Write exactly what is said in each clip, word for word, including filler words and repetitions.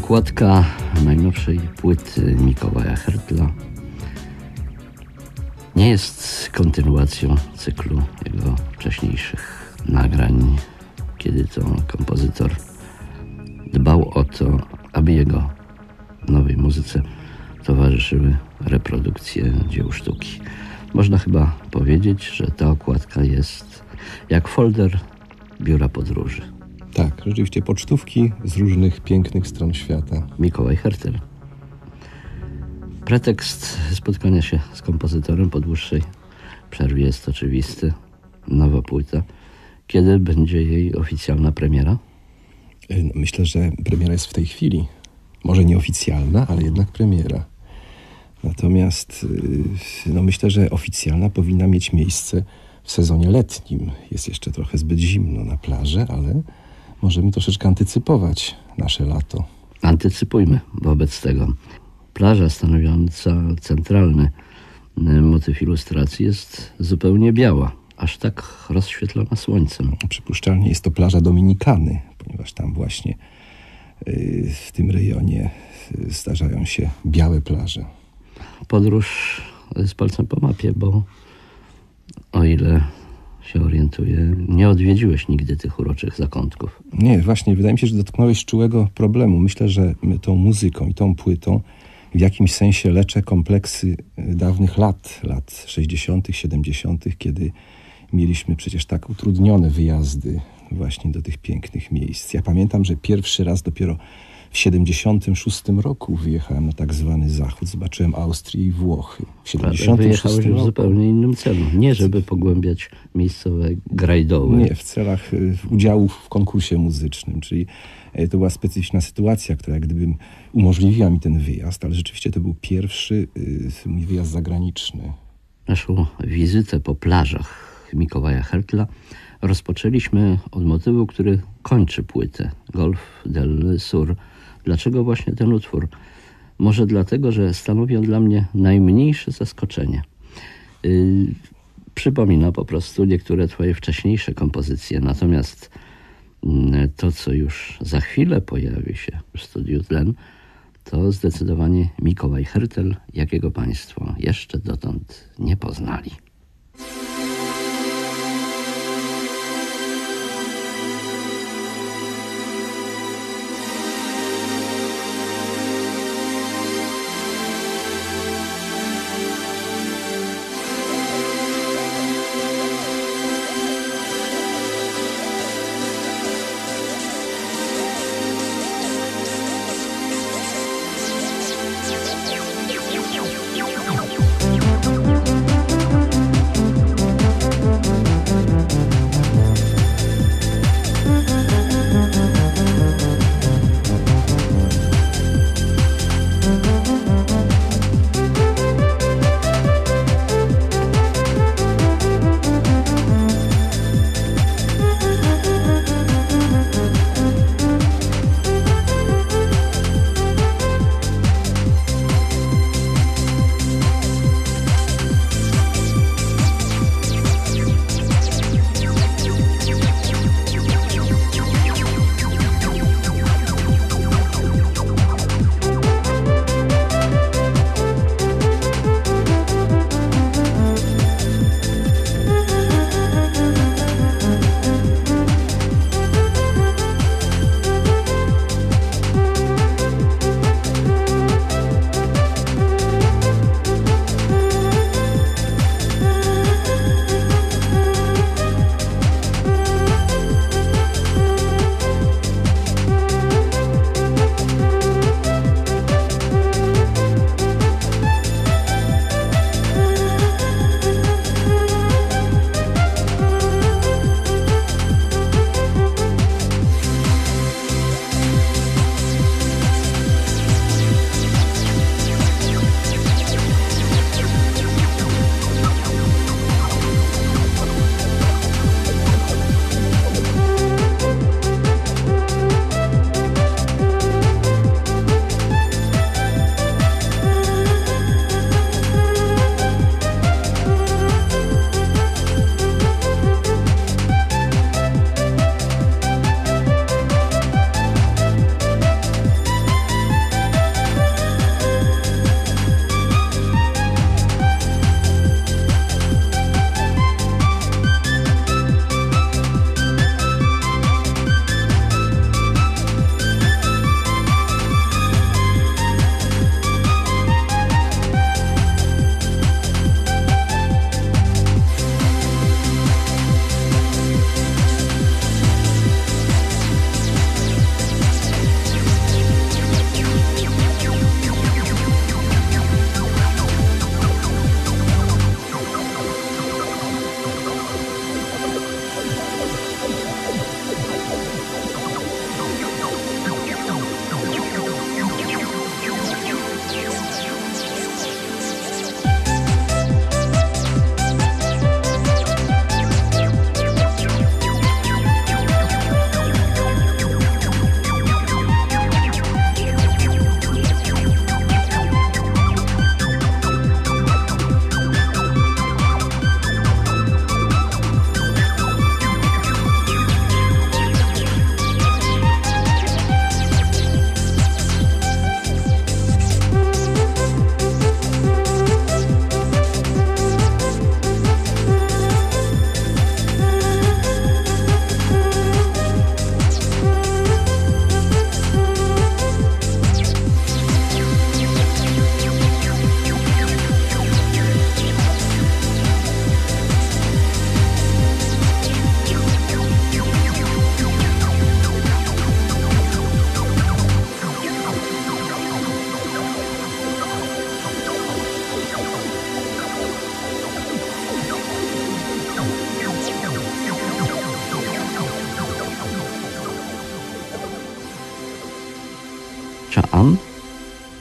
Okładka najnowszej płyty Mikołaja Hertla nie jest kontynuacją cyklu jego wcześniejszych nagrań, kiedy to kompozytor dbał o to, aby jego nowej muzyce towarzyszyły reprodukcje dzieł sztuki. Można chyba powiedzieć, że ta okładka jest jak folder biura podróży. Tak, rzeczywiście pocztówki z różnych pięknych stron świata. Mikołaj Hertel. Pretekst spotkania się z kompozytorem po dłuższej przerwie jest oczywisty. Nowa płyta. Kiedy będzie jej oficjalna premiera? Myślę, że premiera jest w tej chwili. Może nieoficjalna, ale jednak premiera. Natomiast no myślę, że oficjalna powinna mieć miejsce w sezonie letnim. Jest jeszcze trochę zbyt zimno na plaży, ale możemy troszeczkę antycypować nasze lato. Antycypujmy wobec tego. Plaża stanowiąca centralny motyw ilustracji jest zupełnie biała, aż tak rozświetlona słońcem. Przypuszczalnie jest to plaża Dominikany, ponieważ tam właśnie yy, w tym rejonie zdarzają się białe plaże. Podróż z palcem po mapie, bo o ile się orientuję, nie odwiedziłeś nigdy tych uroczych zakątków. Nie, właśnie, wydaje mi się, że dotknąłeś czułego problemu. Myślę, że my tą muzyką i tą płytą w jakimś sensie leczę kompleksy dawnych lat, lat sześćdziesiątych, siedemdziesiątych, kiedy mieliśmy przecież tak utrudnione wyjazdy właśnie do tych pięknych miejsc. Ja pamiętam, że pierwszy raz dopiero w siedemdziesiątym szóstym roku wyjechałem na tak zwany zachód. Zobaczyłem Austrię i Włochy. W siedemdziesiątym szóstym Wyjechałeś roku. w zupełnie innym celu. Nie żeby pogłębiać miejscowe grajdoły. Nie, w celach udziału w konkursie muzycznym, czyli to była specyficzna sytuacja, która jak gdyby umożliwiła mi ten wyjazd, ale rzeczywiście to był pierwszy mój wyjazd zagraniczny. Naszą wizytę po plażach Mikołaja Hertla rozpoczęliśmy od motywu, który kończy płytę, Golf del Sur. Dlaczego właśnie ten utwór? Może dlatego, że stanowi on dla mnie najmniejsze zaskoczenie. Yy, przypomina po prostu niektóre twoje wcześniejsze kompozycje, natomiast yy, to, co już za chwilę pojawi się w studiu Tlen, to zdecydowanie Mikołaj Hertel, jakiego państwo jeszcze dotąd nie poznali.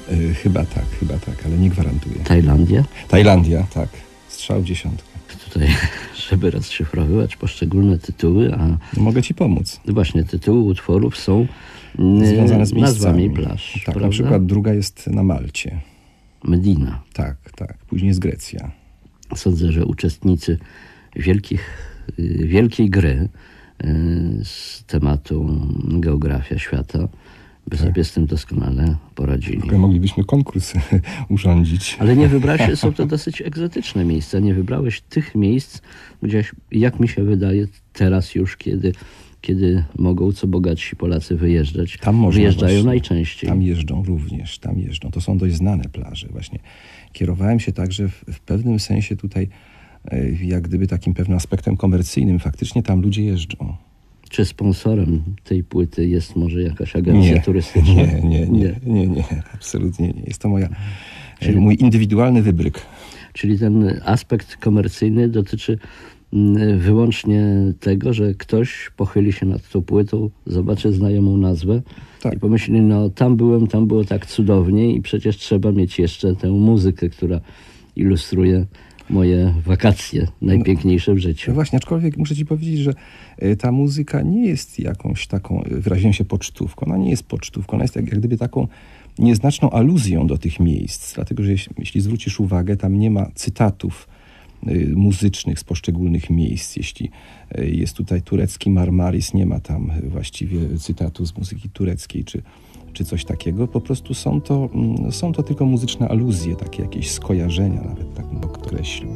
Y, chyba tak, chyba tak, ale nie gwarantuję. Tajlandia? Tajlandia, tak. Strzał w dziesiątkę. Tutaj, żeby rozszyfrowywać poszczególne tytuły, a No, mogę ci pomóc. właśnie tytuły utworów są mm, Związane z nazwami miejscami. plaż. Tak, prawda? na przykład druga jest na Malcie. Medina. Tak, tak. Później jest Grecja. Sądzę, że uczestnicy wielkich, y, wielkiej gry y, z tematu geografia świata by sobie z tym doskonale poradzili. Tylko moglibyśmy konkurs urządzić. Ale nie wybrałeś, są to dosyć egzotyczne miejsca. Nie wybrałeś tych miejsc, gdzie, jak mi się wydaje, teraz już, kiedy, kiedy mogą co bogatsi Polacy wyjeżdżać, Tam można wyjeżdżają właśnie. najczęściej. Tam jeżdżą również, tam jeżdżą. To są dość znane plaże właśnie. Kierowałem się także w, w pewnym sensie tutaj, e, jak gdyby takim pewnym aspektem komercyjnym. Faktycznie tam ludzie jeżdżą. Czy sponsorem tej płyty jest może jakaś agencja Nie, turystyczna? nie, nie, nie, nie, nie, absolutnie nie. Jest to moja, Czyli- mój indywidualny wybryk. Czyli ten aspekt komercyjny dotyczy mm, wyłącznie tego, że ktoś pochyli się nad tą płytą, zobaczy znajomą nazwę Tak. i pomyśli, no tam byłem, tam było tak cudownie i przecież trzeba mieć jeszcze tę muzykę, która ilustruje moje wakacje, najpiękniejsze w życiu. No właśnie, aczkolwiek muszę ci powiedzieć, że e, ta muzyka nie jest jakąś taką, e, wyraziłem się, pocztówką. Ona nie jest pocztówką, ona jest jak, jak gdyby taką nieznaczną aluzją do tych miejsc. Dlatego, że jeśli, jeśli zwrócisz uwagę, tam nie ma cytatów e, muzycznych z poszczególnych miejsc. Jeśli e, jest tutaj turecki Marmaris, nie ma tam e, właściwie cytatu z muzyki tureckiej, czy, czy coś takiego. Po prostu są to, mm, są to tylko muzyczne aluzje, takie jakieś skojarzenia, nawet tak bym określił.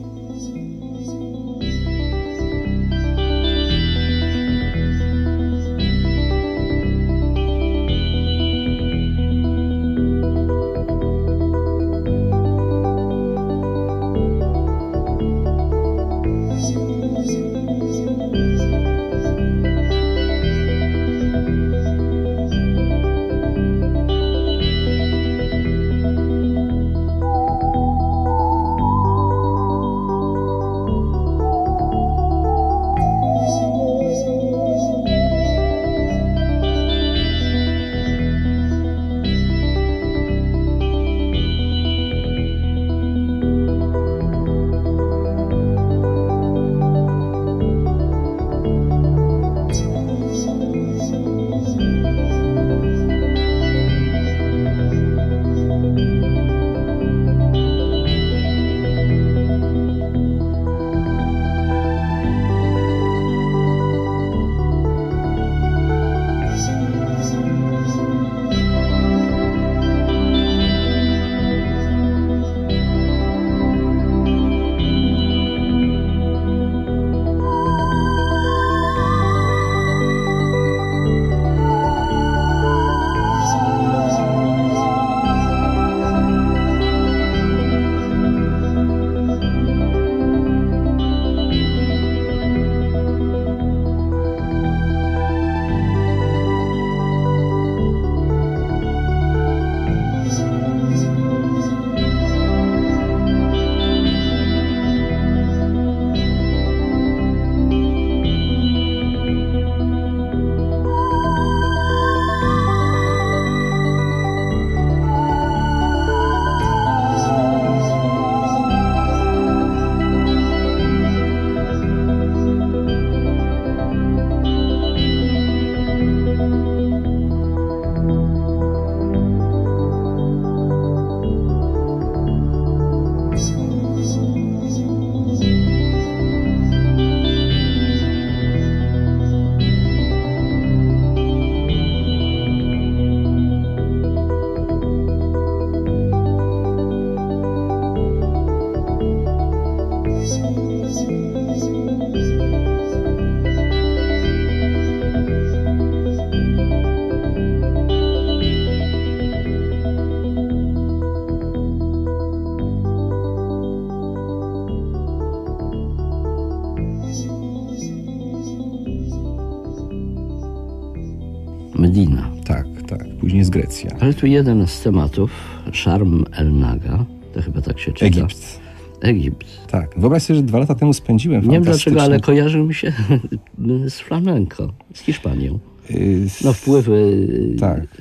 Medina. Tak, tak. Później jest Grecja. Ale tu jeden z tematów, Sharm el-Naga, to chyba tak się czyta. Egipt. Egipt. Tak. Wyobraź sobie, że dwa lata temu spędziłem Nie wiem dlaczego, fantastyczny... ale kojarzył mi się z flamenco, z Hiszpanią. Y, No wpływy Tak.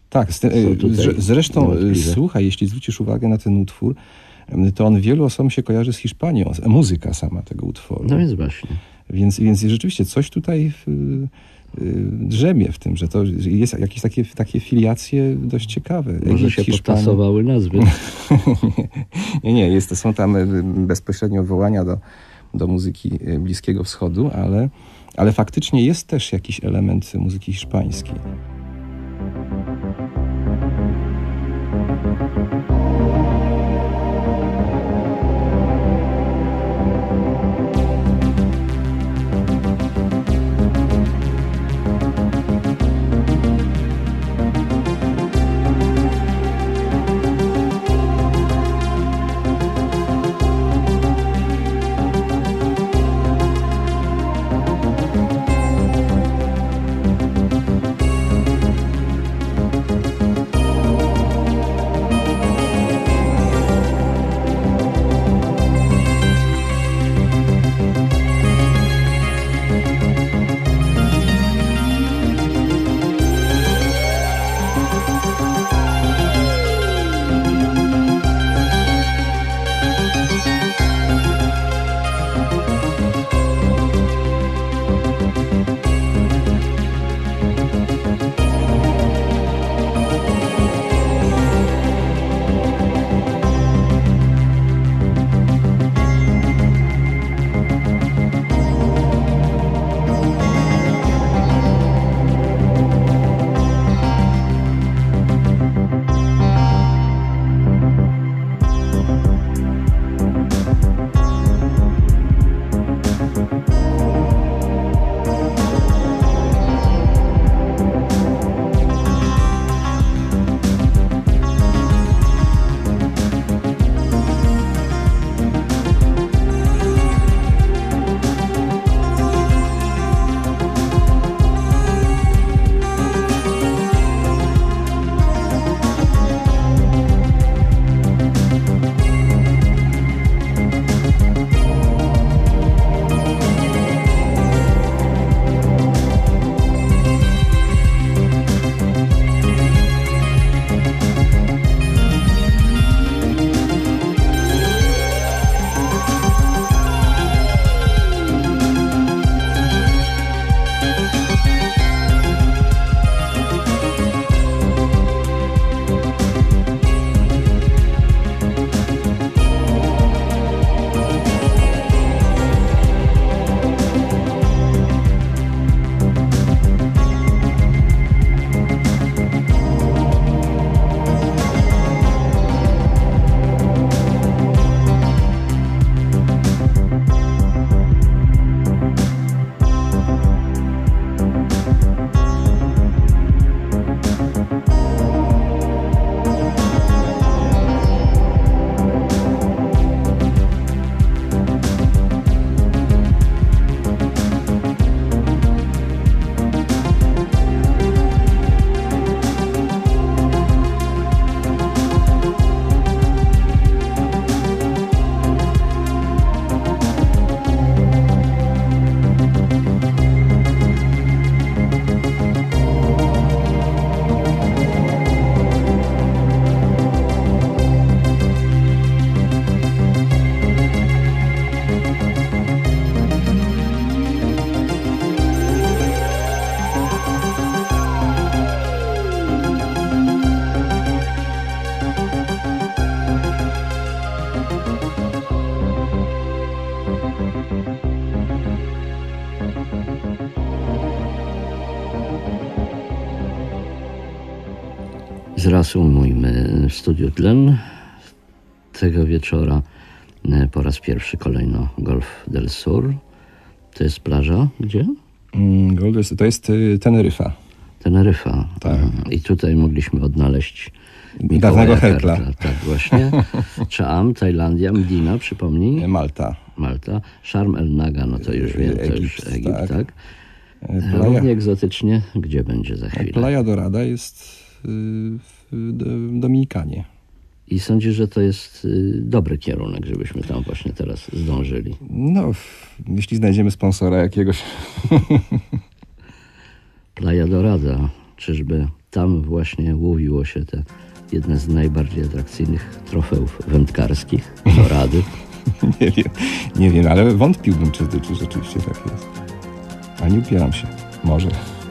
Tak, z, z, zresztą słuchaj, jeśli zwrócisz uwagę na ten utwór, to on wielu osobom się kojarzy z Hiszpanią, muzyka sama tego utworu. No więc właśnie. Więc, więc rzeczywiście coś tutaj drzemie w tym, że to jest jakieś takie, takie filiacje dość ciekawe. Może się Hiszpanii... potasowały nazwy. nie, nie, jest, są tam bezpośrednie odwołania do, do muzyki Bliskiego Wschodu, ale, ale faktycznie jest też jakiś element muzyki hiszpańskiej. Zreasumujmy Studio Tlen tego wieczora. Po raz pierwszy kolejno Golf del Sur. To jest plaża gdzie? To jest Teneryfa. Teneryfa. Tak. I tutaj mogliśmy odnaleźć dawnego Hertla. Tak, właśnie. Cham, Tajlandia, Medina, przypomnij. Malta. Malta. Sharm el Naga, no to już wiem, to już Egipt, tak. tak. Playa, równie egzotycznie, gdzie będzie za chwilę? Playa Dorada jest w Dominikanie. I sądzisz, że to jest dobry kierunek, żebyśmy tam właśnie teraz zdążyli? No, jeśli znajdziemy sponsora jakiegoś. Playa Dorada, czyżby tam właśnie łowiło się te jedne z najbardziej atrakcyjnych trofeów wędkarskich, dorady. Nie wiem, nie wiem, ale wątpiłbym, czy, czy rzeczywiście tak jest. A nie upieram się. Może.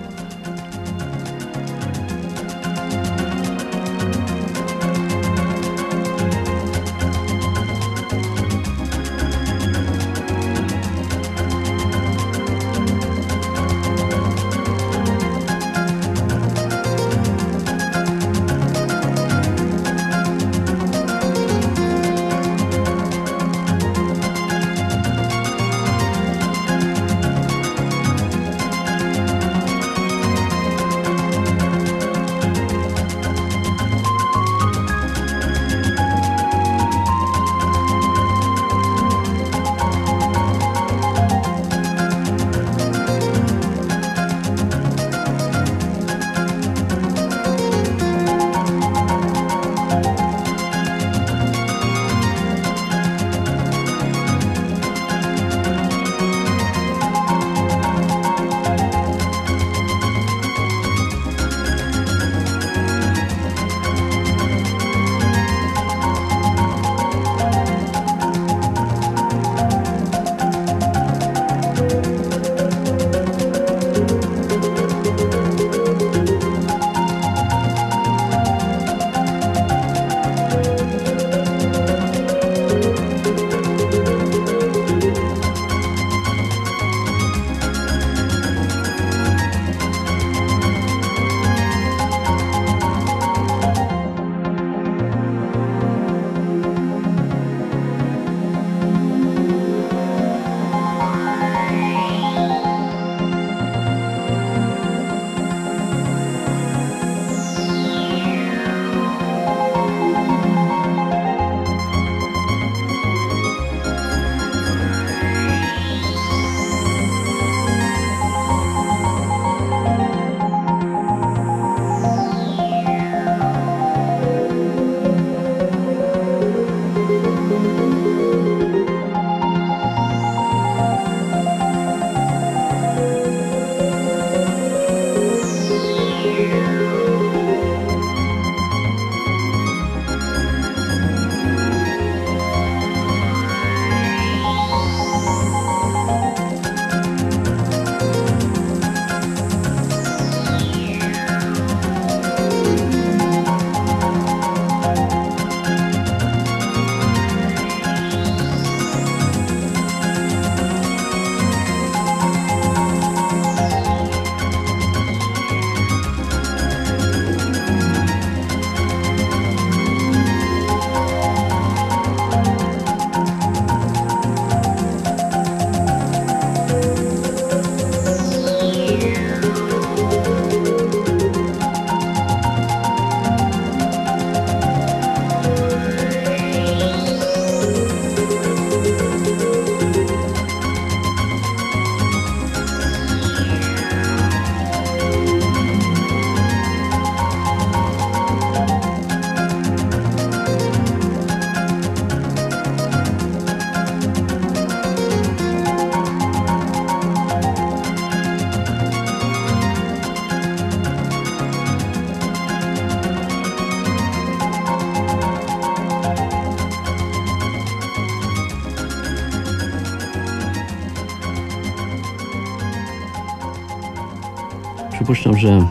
Przypuszczam, że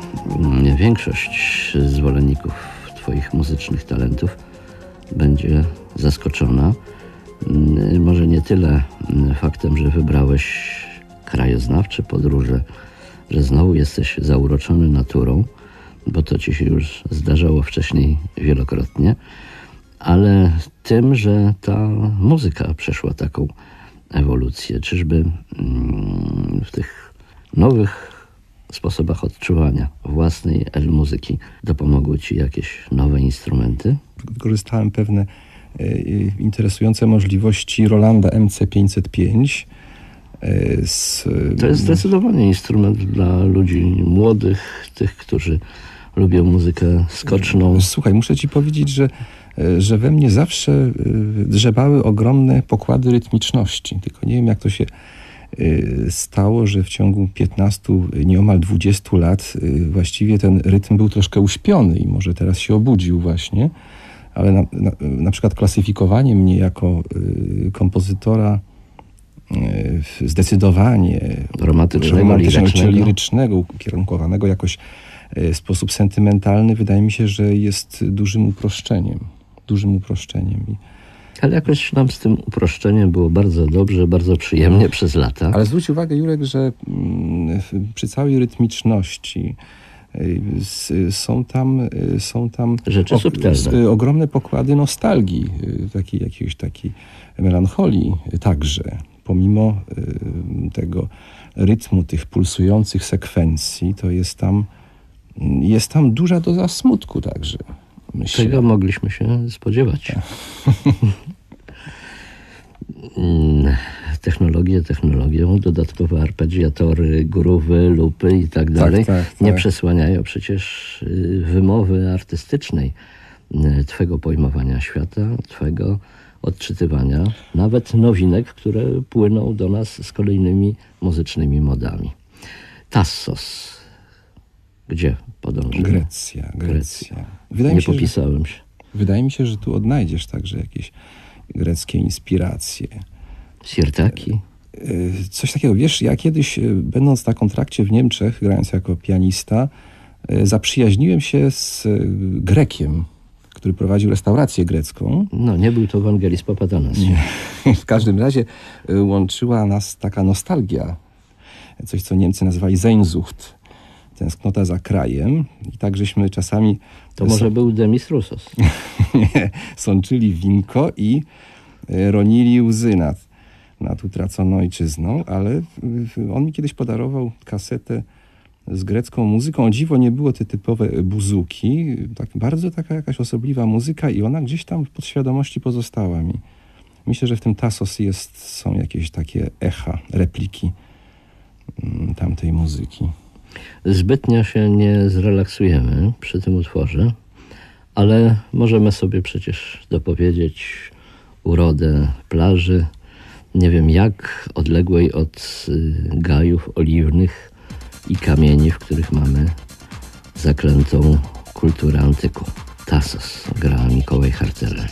większość zwolenników Twoich muzycznych talentów będzie zaskoczona. Może nie tyle faktem, że wybrałeś krajoznawcze podróże, że znowu jesteś zauroczony naturą, bo to Ci się już zdarzało wcześniej wielokrotnie, ale tym, że ta muzyka przeszła taką ewolucję. Czyżby w tych nowych sposobach odczuwania własnej muzyki dopomogły Ci jakieś nowe instrumenty? Wykorzystałem pewne e, interesujące możliwości Rolanda M C pięćset pięć. E, z, to jest zdecydowanie instrument dla ludzi młodych, tych, którzy lubią muzykę skoczną. Słuchaj, muszę Ci powiedzieć, że, że we mnie zawsze drzebały ogromne pokłady rytmiczności. Tylko nie wiem, jak to się stało, że w ciągu piętnastu, nieomal dwudziestu lat właściwie ten rytm był troszkę uśpiony i może teraz się obudził właśnie, ale na, na, na przykład klasyfikowanie mnie jako kompozytora zdecydowanie romantycznego, romantycznego czy lirycznego. lirycznego, ukierunkowanego jakoś w sposób sentymentalny, wydaje mi się, że jest dużym uproszczeniem. Dużym uproszczeniem. Ale jakoś nam z tym uproszczeniem było bardzo dobrze, bardzo przyjemnie przez lata. Ale zwróć uwagę, Jurek, że mm, przy całej rytmiczności y, s, są tam, y, są tam Rzeczy subtelne. s, y, ogromne pokłady nostalgii, y, takiej, jakiejś takiej melancholii y, także. Pomimo y, tego rytmu, tych pulsujących sekwencji, to jest tam, jest tam duża doza smutku także. Myślę. Czego mogliśmy się spodziewać? Technologie technologią, dodatkowe arpeggiatory, groove'y, lupy i tak dalej tak, tak. nie przesłaniają przecież wymowy artystycznej twego pojmowania świata, twego odczytywania, nawet nowinek, które płyną do nas z kolejnymi muzycznymi modami. Tassos. Gdzie podążymy? Grecja, Grecja. Wydaje Nie mi się, popisałem się. Że, wydaje mi się, że tu odnajdziesz także jakieś greckie inspiracje. Sirtaki? Coś takiego. Wiesz, ja kiedyś, będąc na kontrakcie w Niemczech, grając jako pianista, zaprzyjaźniłem się z Grekiem, który prowadził restaurację grecką. No, nie był to Wangelis Papadanas. W każdym razie łączyła nas taka nostalgia. Coś, co Niemcy nazywali Sehnsucht. Tęsknota za krajem. I tak żeśmy czasami... To może był Demis Roussos. Nie, sączyli winko i ronili łzy nad, nad utraconą ojczyzną, ale on mi kiedyś podarował kasetę z grecką muzyką. O dziwo nie było te typowe buzuki, tak bardzo taka jakaś osobliwa muzyka i ona gdzieś tam w podświadomości pozostała mi. Myślę, że w tym Tassos jest, są jakieś takie echa, repliki tamtej muzyki. Zbytnio się nie zrelaksujemy przy tym utworze, ale możemy sobie przecież dopowiedzieć urodę plaży, nie wiem jak odległej od gajów oliwnych i kamieni, w których mamy zaklętą kulturę antyku. Tassos gra Mikołaj Harteler.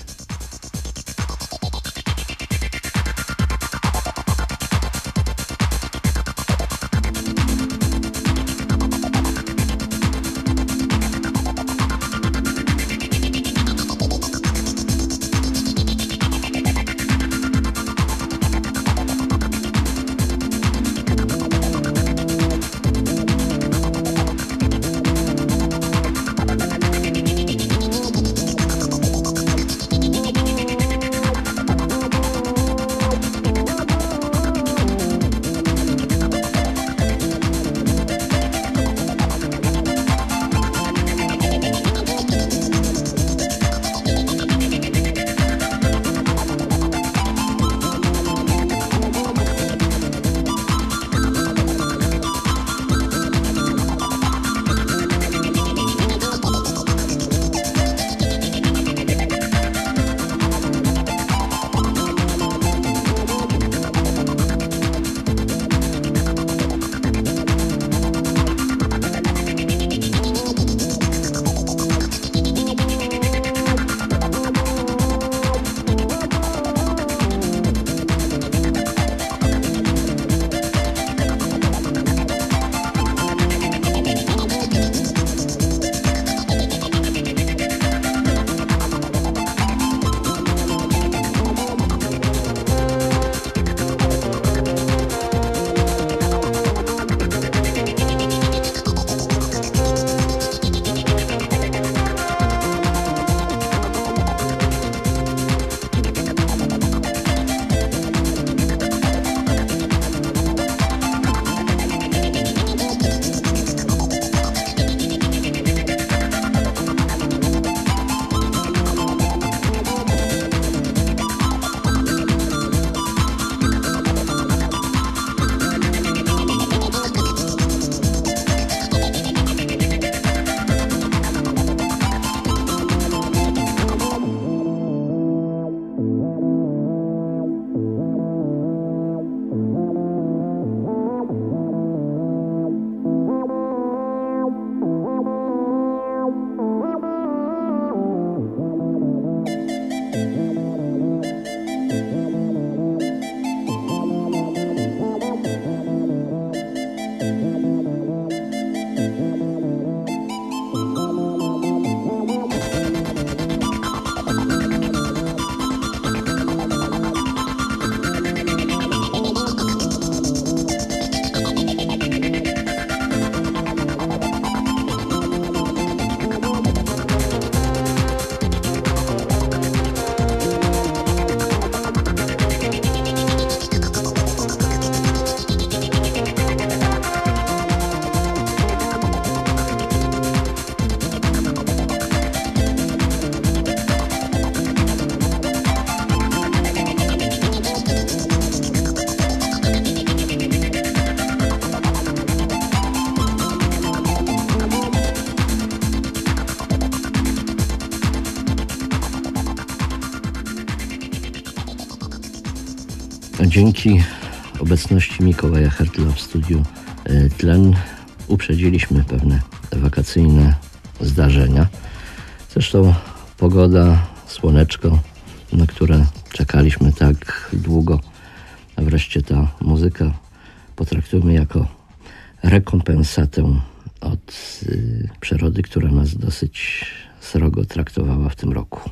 Dzięki obecności Mikołaja Hertla w studiu Tlen uprzedziliśmy pewne wakacyjne zdarzenia. Zresztą pogoda, słoneczko, na które czekaliśmy tak długo, a wreszcie ta muzyka potraktujmy jako rekompensatę od y, przyrody, która nas dosyć srogo traktowała w tym roku.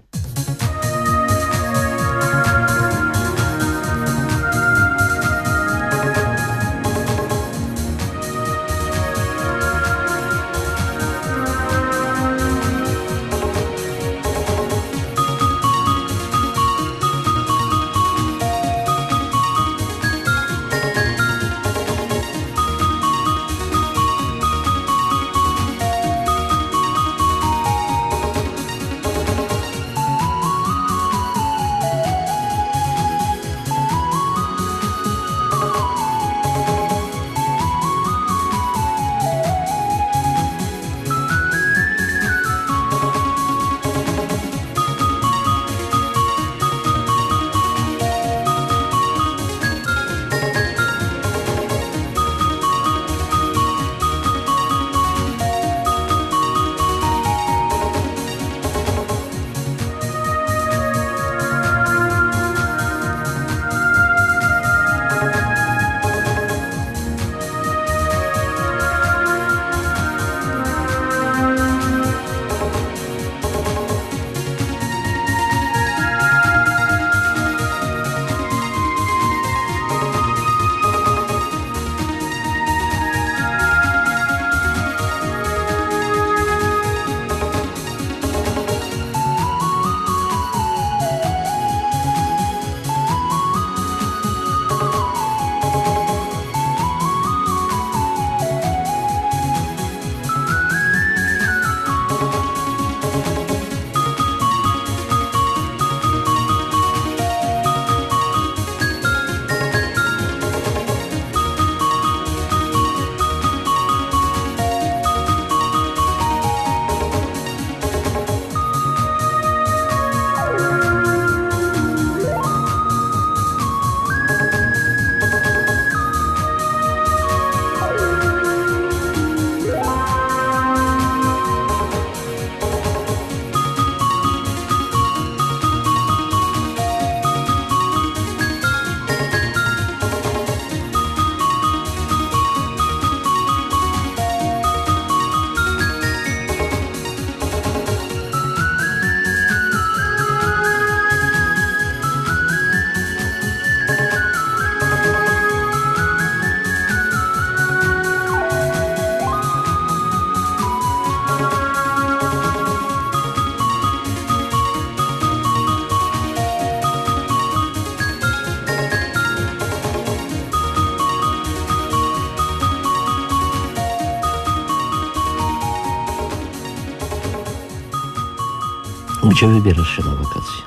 Gdzie wybierasz się na wakacje?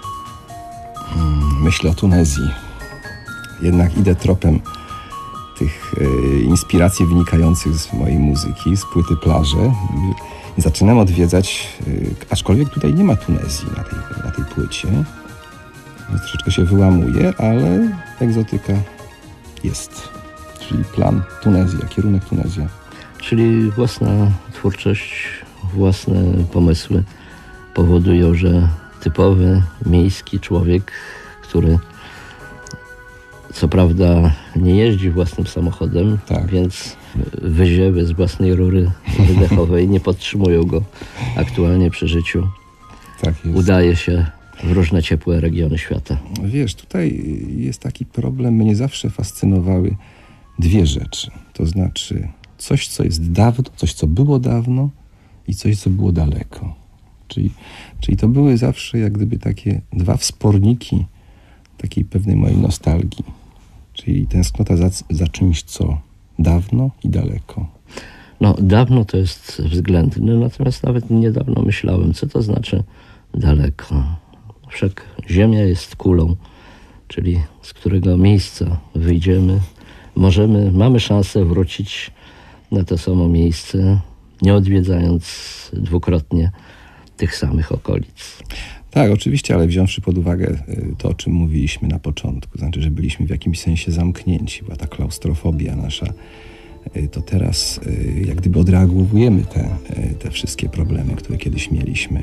Myślę o Tunezji. Jednak idę tropem tych e, inspiracji wynikających z mojej muzyki, z płyty Plaże. I zaczynam odwiedzać, e, aczkolwiek tutaj nie ma Tunezji na tej, na tej płycie. Więc troszeczkę się wyłamuje, ale egzotyka jest. Czyli plan Tunezja, kierunek Tunezja. Czyli własna twórczość, własne pomysły powodują, że typowy miejski człowiek, który co prawda nie jeździ własnym samochodem, tak. Więc wyziewy z własnej rury wydechowej nie podtrzymują go aktualnie przy życiu. Tak jest. Udaje się w różne ciepłe regiony świata. Wiesz, tutaj jest taki problem, mnie zawsze fascynowały dwie rzeczy. To znaczy coś, co jest dawno, coś, co było dawno i coś, co było daleko. Czyli, czyli to były zawsze jak gdyby takie dwa wsporniki takiej pewnej mojej nostalgii. Czyli tęsknota za, za czymś, co dawno i daleko. No, dawno to jest względne, natomiast nawet niedawno myślałem, co to znaczy daleko. Wszak Ziemia jest kulą, czyli z którego miejsca wyjdziemy, możemy, mamy szansę wrócić na to samo miejsce, nie odwiedzając dwukrotnie tych samych okolic. Tak, oczywiście, ale wziąwszy pod uwagę y, to, o czym mówiliśmy na początku, znaczy, że byliśmy w jakimś sensie zamknięci, była ta klaustrofobia nasza, y, to teraz y, jak gdyby odreagowujemy te, y, te wszystkie problemy, które kiedyś mieliśmy.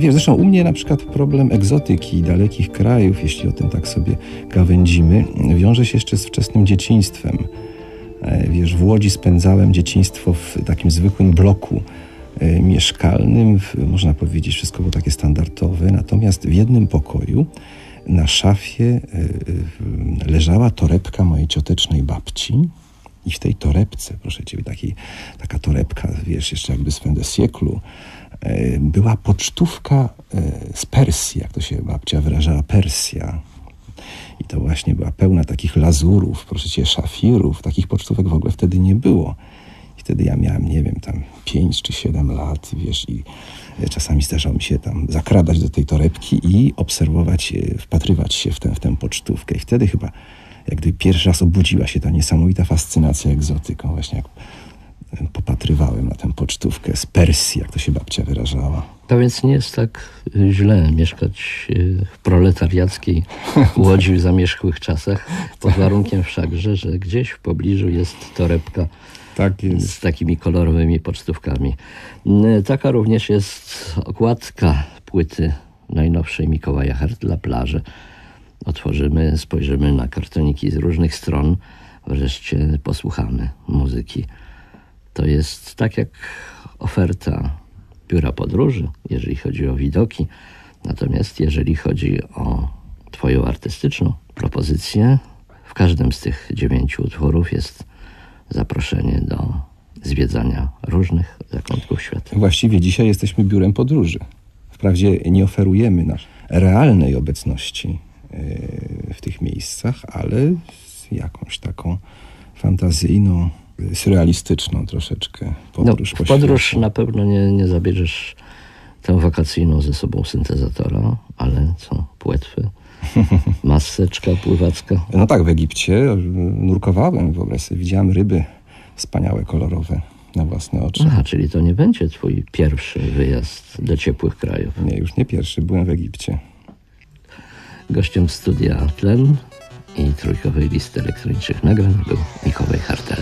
wiesz, zresztą u mnie na przykład problem egzotyki dalekich krajów, jeśli o tym tak sobie gawędzimy, wiąże się jeszcze z wczesnym dzieciństwem. Wiesz, w Łodzi spędzałem dzieciństwo w takim zwykłym bloku mieszkalnym, można powiedzieć, wszystko było takie standardowe, natomiast w jednym pokoju na szafie leżała torebka mojej ciotecznej babci i w tej torebce, proszę ciebie, taki, taka torebka, wiesz, jeszcze jakby z fin de siècle, była pocztówka z Persji, jak to się babcia wyrażała, Persja. I to właśnie była pełna takich lazurów, proszę cię, szafirów. Takich pocztówek w ogóle wtedy nie było. I wtedy ja miałem, nie wiem, tam pięć czy siedem lat, wiesz, i czasami zdarzało mi się tam zakradać do tej torebki i obserwować, wpatrywać się w tę, w tę pocztówkę. I wtedy chyba, jak gdyby pierwszy raz obudziła się ta niesamowita fascynacja egzotyką, właśnie jak popatrywałem na tę pocztówkę z Persji, jak to się babcia wyrażała. To więc nie jest tak źle mieszkać w proletariackiej Łodzi w zamierzchłych czasach, pod warunkiem wszakże, że gdzieś w pobliżu jest torebka tak jest. z takimi kolorowymi pocztówkami. Taka również jest okładka płyty najnowszej Mikołaja Hertla, Plaże. Otworzymy, spojrzymy na kartoniki z różnych stron, wreszcie posłuchamy muzyki. To jest tak jak oferta biura podróży, jeżeli chodzi o widoki. Natomiast jeżeli chodzi o twoją artystyczną propozycję, w każdym z tych dziewięciu utworów jest zaproszenie do zwiedzania różnych zakątków świata. Właściwie dzisiaj jesteśmy biurem podróży. Wprawdzie nie oferujemy naszej realnej obecności w tych miejscach, ale z jakąś taką fantazyjną, surrealistyczną troszeczkę podróż no, po w podróż świecie. na pewno nie, nie zabierzesz tę wakacyjną ze sobą syntezatora, ale co, płetwy, maseczka pływacka. No tak, w Egipcie nurkowałem, wyobraź sobie, widziałem ryby wspaniałe, kolorowe na własne oczy. Aha, czyli to nie będzie twój pierwszy wyjazd do ciepłych krajów. Nie, już nie pierwszy, byłem w Egipcie. Gościem studia Tlen i trójkowej listy elektronicznych nagrań był Mikołaj Hertel.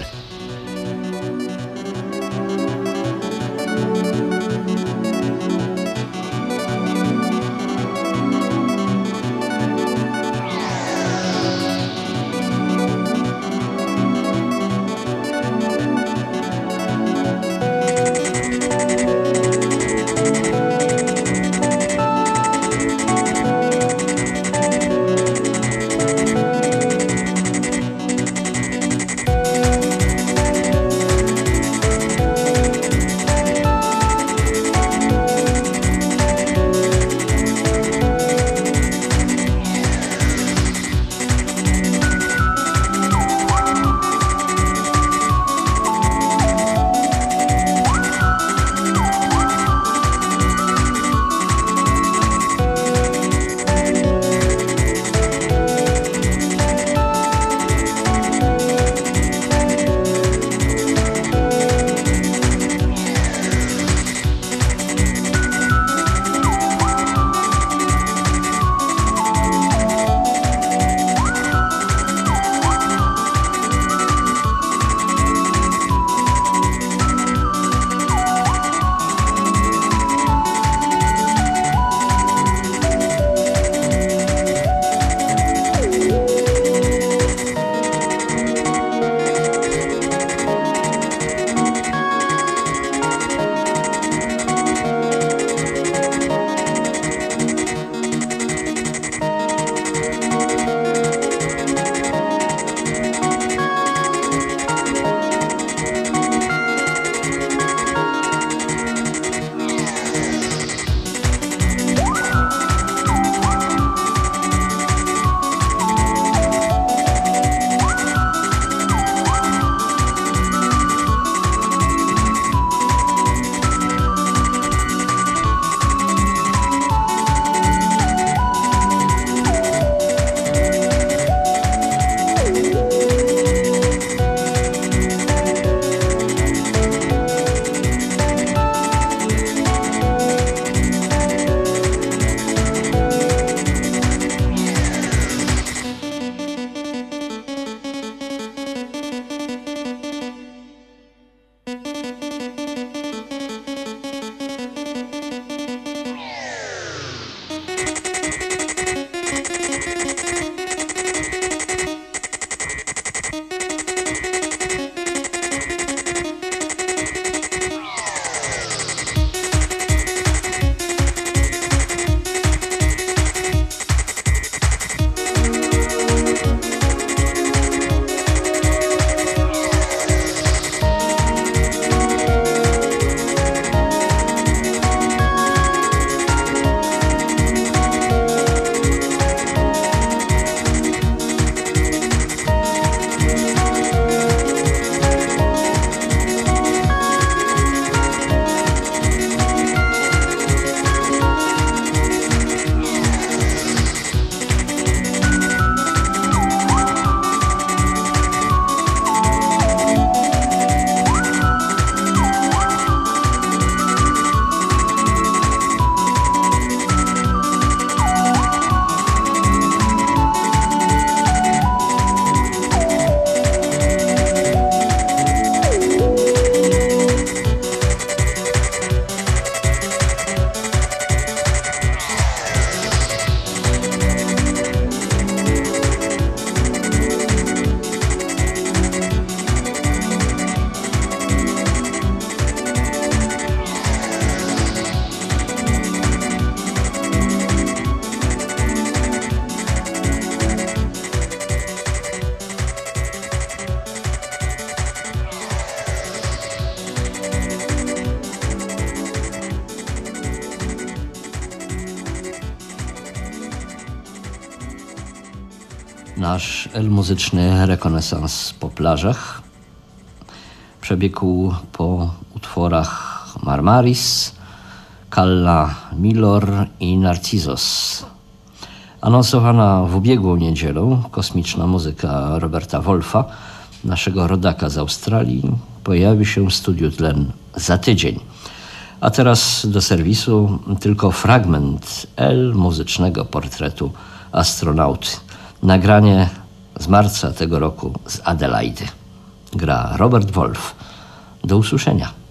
Nasz El muzyczny rekonesans po plażach przebiegł po utworach Marmaris, Calla Milor i Narcyzos. Anonsowana w ubiegłą niedzielę kosmiczna muzyka Roberta Wolfa, naszego rodaka z Australii, pojawi się w Studiu Tlen za tydzień. A teraz do serwisu tylko fragment El muzycznego portretu astronauty. Nagranie z marca tego roku z Adelaide. Gra Robert Wolf. Do usłyszenia.